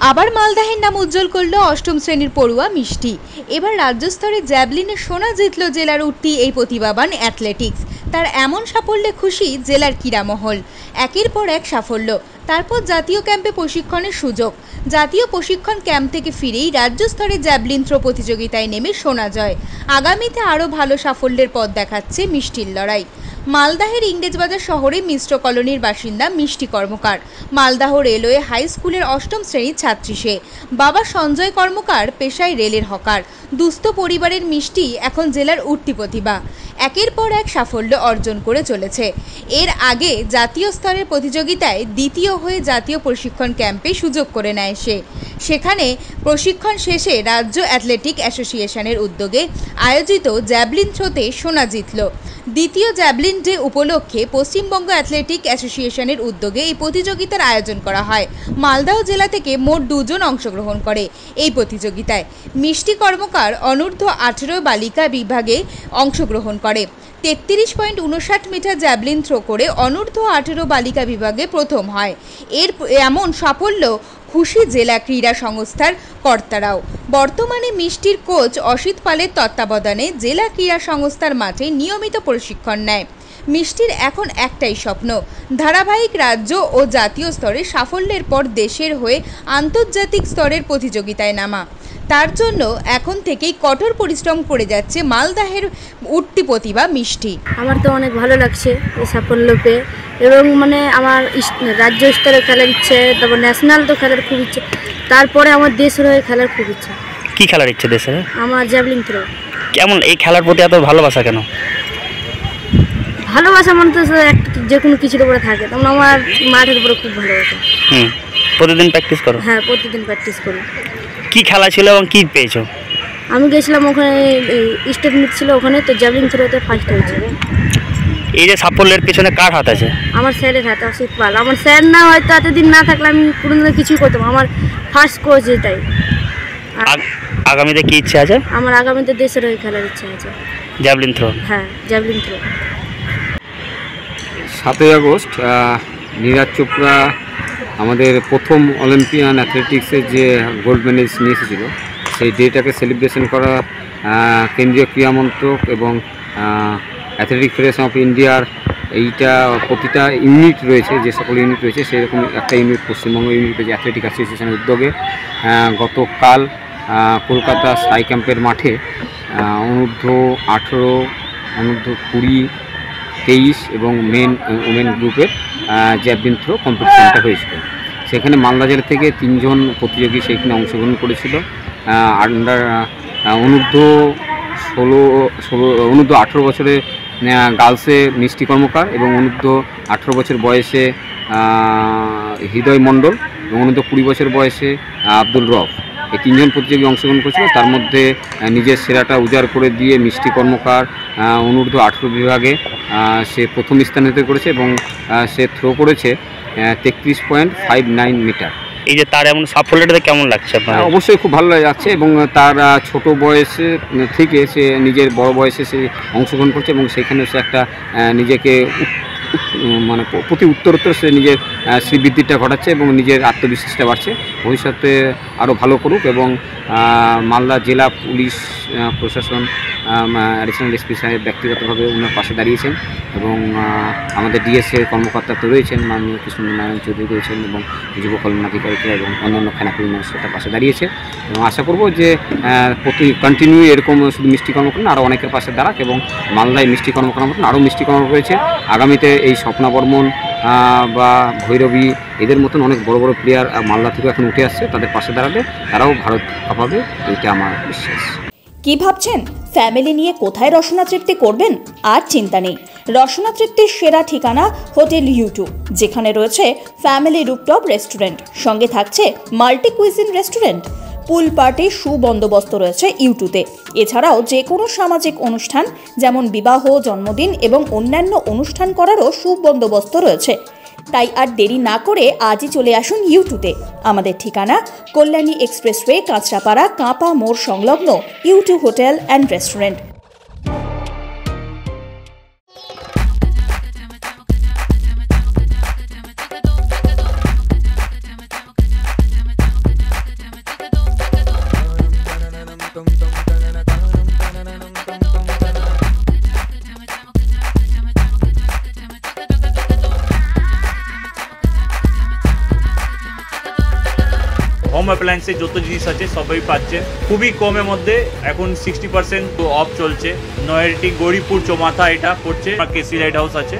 আবার মালদাহের নাম উজ্জ্বল করল অষ্টম শ্রেণীর পড়ুয়া মিষ্টি। এবার রাজ্য স্তরে জ্যাভলিনে সোনা জিতল জেলার উঠতি এই প্রতিভাবান অ্যাথলেটিক্স। তার এমন সাফল্যে খুশি জেলার ক্রীড়ামহল। একের পর এক সাফল্য, তারপর জাতীয় ক্যাম্পে প্রশিক্ষণের সুযোগ। জাতীয় প্রশিক্ষণ ক্যাম্প থেকে ফিরেই রাজ্য স্তরে জ্যাভলিন থ্রো প্রতিযোগিতায় নেমে সোনা জয়। আগামীতে আরও ভালো সাফল্যের পথ দেখাচ্ছে মিষ্টির লড়াই। মালদাহের ইংরেজবাজার শহরে মিশ্র কলোনির বাসিন্দা মিষ্টি কর্মকার। মালদাহ রেলওয়ে হাই স্কুলের অষ্টম শ্রেণীর ছাত্রী সে। বাবা সঞ্জয় কর্মকার পেশায় রেলের হকার। দুস্থ পরিবারের মিষ্টি এখন জেলার উঠতি প্রতিভা। একের পর এক সাফল্য অর্জন করে চলেছে। এর আগে জাতীয় স্তরের প্রতিযোগিতায় দ্বিতীয় হয়ে জাতীয় প্রশিক্ষণ ক্যাম্পে সুযোগ করে নেয় সে। সেখানে প্রশিক্ষণ শেষে রাজ্য অ্যাথলেটিক অ্যাসোসিয়েশনের উদ্যোগে আয়োজিত জ্যাভলিন থ্রোতে সোনা জিতল। দ্বিতীয় জ্যাভলিন ডে উপলক্ষে পশ্চিমবঙ্গ অ্যাথলেটিক অ্যাসোসিয়েশনের উদ্যোগে এই প্রতিযোগিতার আয়োজন করা হয়। মালদহ জেলা থেকে মোট 2 জন অংশগ্রহণ করে এই প্রতিযোগিতায়। মিষ্টি কর্মকার অনূর্ধ্ব 18 বালিকা বিভাগে অংশগ্রহণ করে। 33.59 মিটার জ্যাভলিন থ্রো করে অনূর্ধ্ব 18 বালিকা বিভাগে প্রথম হয়। এমন সাফল্য খুশি জেলা ক্রীড়া সংস্থার কর্তারাও। বর্তমানে মিষ্টির কোচ অসিত পালের তত্ত্বাবধানে জেলা ক্রীড়া সংস্থার মাঠে নিয়মিত প্রশিক্ষণ নেয়। মিষ্টির এখন একটাই স্বপ্ন, ধারাবাহিক রাজ্য ও জাতীয় স্তরে সাফল্যের পর দেশের হয়ে আন্তর্জাতিক স্তরের প্রতিযোগিতায় নামা। তার জন্য এখন থেকেই কঠোর পরিশ্রম করে যাচ্ছে মালদাহের উঠতি প্রতিভা মিষ্টি। আমার তো অনেক ভালো লাগছে এই সাফল্য পেয়ে, এবং আমার রাজ্য স্তরে খেলার ইচ্ছে, তারপর ন্যাশনাল তো খেলার খুব ইচ্ছে, তারপরে আমার দেশের হয়ে খেলার খুব ইচ্ছা। কি খেলার ইচ্ছে দেশের? আমার জ্যাভলিন থ্রো। কেমন এই খেলার প্রতি এত ভালোবাসা কেন? ভালোবাসা তো যে কোনো কিছুর উপরে থাকে, তেমন আমার মাঠের উপরে খুব ভালোবাসা। প্রতিদিন প্র্যাকটিস করো? হ্যাঁ, প্রতিদিন প্র্যাকটিস করি। কি খেলা ছিল এবং কি পেয়েছো? আমি গেছিলাম ওখানে, স্টেট মিট ছিল ওখানে, তো জ্যাভলিন থ্রোতে ফার্স্ট হয়েছে। এই যে সাফল্যের পেছনে কার হাত আছে? আমার স্যারের হাতে, অসিত পাল। আমার স্যার না হয়তো এতদিন না থাকলে আমি কোনোদিন কিছুই করতাম। আমার ফার্স্ট কোচ এটাই। আগামীতে কি ইচ্ছা আছে? আমার আগামীতে দেশের হয়ে খেলার ইচ্ছা আছে। Javelin throw? হ্যাঁ, জ্যাভলিন থ্রো। 7ই আগস্ট নীরাজ চোপড়া আমাদের প্রথম অলিম্পিয়ান অ্যাথলেটিক্সের যে গোল্ড মেডেল নিয়ে এসেছিলো, সেই ডেটাকে সেলিব্রেশন করা কেন্দ্রীয় ক্রীড়া মন্ত্রক এবং অ্যাথলেটিক ফেডারেশন অফ ইন্ডিয়ার এইটা প্রতিটা ইউনিট রয়েছে, যে সকল ইউনিট রয়েছে সেরকম একটা ইউনিট পশ্চিমবঙ্গ ইউনিট রয়েছে অ্যাথলেটিক অ্যাসোসিয়েশনের উদ্যোগে। গতকাল কলকাতা সাই ক্যাম্পের মাঠে অনূর্ধ্ব 18, অনূর্ধ্ব 20, 23 এবং ওমেন গ্রুপের জ্যাভলিন থ্রো কম্পিটিশনটা হয়েছিল। সেখানে মালদা জেলা থেকে 3 জন প্রতিযোগী সেখানে অংশগ্রহণ করেছিল। অনূর্ধ্ব 18 বছরে গার্লসে মিষ্টি কর্মকার এবং অনূর্ধ্ব 18 বছর বয়সে হৃদয় মণ্ডল এবং অনূর্ধ্ব 20 বছর বয়সে আব্দুল রফ, এই 3 জন প্রতিযোগী অংশগ্রহণ করেছিল। তার মধ্যে নিজের সেরাটা উজাড় করে দিয়ে মিষ্টি কর্মকার অনূর্ধ্ব 18 বিভাগে সে প্রথম স্থান অধিকার করেছে এবং সে থ্রো করেছে 33.59 মিটার। এই যে তার এমন সাফল্যটা কেমন লাগছে আপনার? অবশ্যই খুব ভালো লাগছে, এবং তার ছোট বয়সে থেকে সে নিজের বড় বয়সে সে অংশগ্রহণ করছে এবং সেখানে সে একটা নিজেকে প্রতি উত্তরোত্তর সে নিজের শ্রীবৃদ্ধিটা ঘটাচ্ছে এবং নিজের আত্মবিশ্বাসটা বাড়ছে। ভবিষ্যতে আরও ভালো করুক এবং মালদা জেলা পুলিশ প্রশাসন অ্যাডিশনাল এসপি সাহেব ব্যক্তিগতভাবে ওনার পাশে দাঁড়িয়েছেন এবং আমাদের ডিএসএ কর্মকর্তা তো রয়েছেন, মাননীয় কৃষ্ণনারায়ণ চৌধুরী রয়েছেন এবং যুব কল্যাণ আধিকারিকরা এবং অন্যান্য খেলাকুড়ি মানুষের তার পাশে দাঁড়িয়েছে। এবং আশা করব যে কন্টিনিউ এরকম শুধু মিষ্টি কর্মকার না, আরও অনেকের পাশে দাঁড়াক এবং মালদায় মিষ্টি কর্মকার মতন আরও মিষ্টি কর্মকার রয়েছে। আগামীতে এই স্বপ্না বর্মন বা ভৈরবী এদের মতন অনেক বড় বড় প্লেয়ার মালদা থেকে এখন উঠে আসছে, তাদের পাশে দাঁড়ালে তারাও ভারত কাঁপাবে, এইটা আমার বিশ্বাস। কি ভাবছেন ফ্যামিলি নিয়ে কোথায় রসনা তৃপ্তি করবেন? আর চিন্তা নেই, রসনা তৃপ্তির সেরা ঠিকানা হোটেল ইউ2, যেখানে রয়েছে ফ্যামিলি রুফটপ রেস্টুরেন্ট, সঙ্গে থাকছে মাল্টি কুইজিন রেস্টুরেন্ট। পুল পার্টির সুবন্দোবস্ত রয়েছে ইউ2তে। এছাড়াও যে কোনো সামাজিক অনুষ্ঠান যেমন বিবাহ, জন্মদিন এবং অন্যান্য অনুষ্ঠান করারও সুবন্দোবস্ত রয়েছে। তাই আর দেরি না করে আজই চলে আসুন ইউ2তে। আমাদের ঠিকানা কল্যাণী এক্সপ্রেসওয়ে, কাঁচরাপাড়া, কাঁপা মোড় সংলগ্ন ইউ2 হোটেল অ্যান্ড রেস্টুরেন্ট। হোম অ্যাপ্লায়েন্সে যত জিনিস আছে সবই পাচ্ছে খুবই কমের মধ্যে। এখন 60% অফ চলছে। নয়ারটি গৌরীপুর চৌমাথা এটা পড়ছে, কেসি লাইট হাউস আছে।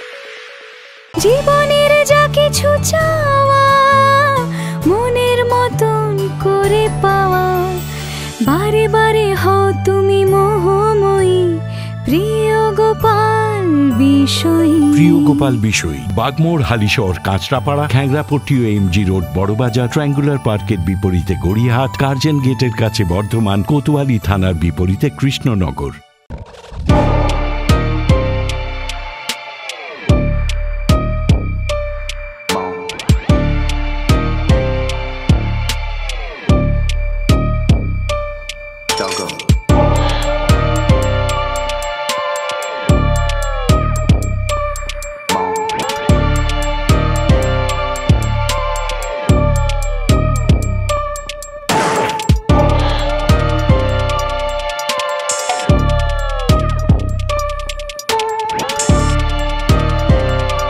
জীবনের যা কিছু চাওয়া মনের মতন করে পাওয়া, বারে বারে হও তুমি মোহময়ী, প্রিয় গোপাল বিষয়ী। প্রিয় গোপাল বিষয়ী, বাগমোড়, হালিশহর, কাঁচরাপাড়া, খ্যাংরাপট্টি ও এমজি রোড বড়বাজার, ট্রায়াঙ্গুলার পার্কের বিপরীতে গড়িয়াহাট, কার্জন গেটের কাছে বর্ধমান, কোতোয়ালি থানার বিপরীতে কৃষ্ণনগর।